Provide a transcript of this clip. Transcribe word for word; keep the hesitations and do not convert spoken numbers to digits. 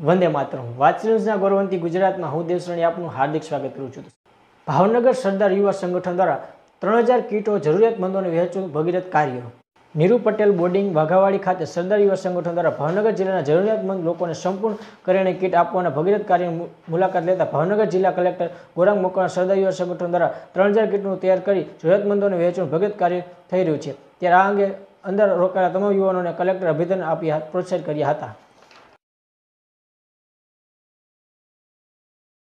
વંદે માતરમ. વાચ ન્યૂઝના ગૌરવંતી ગુજરાતમાં હું દેવશ્રેણી આપનું હાર્દિક સ્વાગત કરું છું. ભાવનગર સરદાર યુવા સંગઠન દ્વારા ત્રણ હજાર કીટો જરૂરિયાતમંદોને વહેંચવું ભગીરથ કાર્ય. નીરુ પટેલ બોર્ડિંગ વાઘાવાડી ખાતે સરદાર યુવા સંગઠન દ્વારા ભાવનગર જિલ્લાના જરૂરિયાતમંદ લોકોને સંપૂર્ણ કરિયાણાની કીટ આપવાના ભગીરથ કાર્યની મુલાકાત લેતા ભાવનગર જિલ્લા કલેક્ટર ગોરાંગ મોકાણા સરદાર યુવા સંગઠન દ્વારા ત્રણ હજાર કીટનું તૈયાર કરી જરૂરિયાતમંદોને વહેંચવાનું ભગીરથ કાર્ય થઈ રહ્યું છે. ત્યારે આ અંગે અંદર રોકાયેલા તમામ યુવાનોને કલેક્ટર અભિનંદન આપી પ્રોત્સાહિત કર્યા હતા.